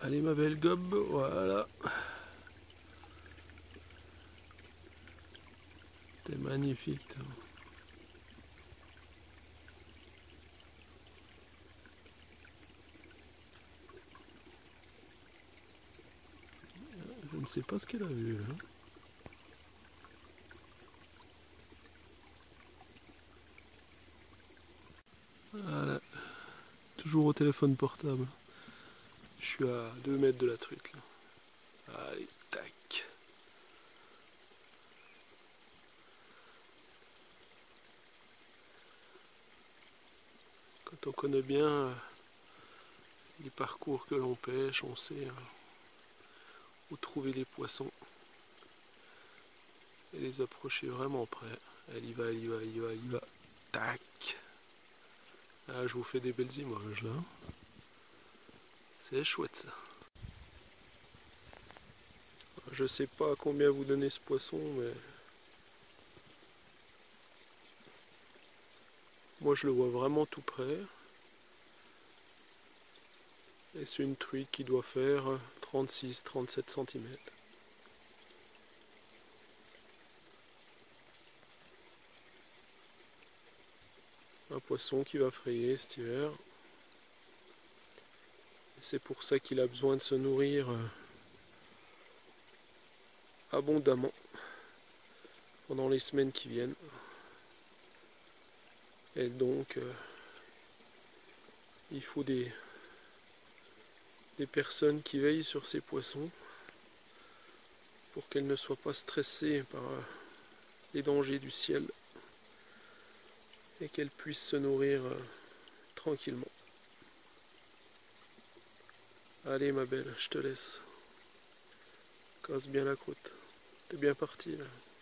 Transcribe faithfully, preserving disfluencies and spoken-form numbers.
Allez ma belle gobe, voilà. T'es magnifique toi. Je ne sais pas ce qu'elle a vu. Hein. Voilà. Toujours au téléphone portable. Je suis à deux mètres de la truite là. Allez, tac. Quand on connaît bien les parcours que l'on pêche, on sait hein, où trouver les poissons et les approcher vraiment près. Elle y va, elle y va, elle y va, elle y va. Tac. Ah, je vous fais des belles images là. C'est chouette ça. Je sais pas combien vous donner ce poisson, mais moi je le vois vraiment tout près. Et c'est une truite qui doit faire trente-six à trente-sept centimètres. Un poisson qui va frayer cet hiver. C'est pour ça qu'il a besoin de se nourrir abondamment pendant les semaines qui viennent. Et donc, euh, il faut des, des personnes qui veillent sur ces poissons pour qu'elles ne soient pas stressées par euh, les dangers du ciel et qu'elles puissent se nourrir euh, tranquillement. Allez ma belle, je te laisse. Casse bien la croûte. T'es bien parti là.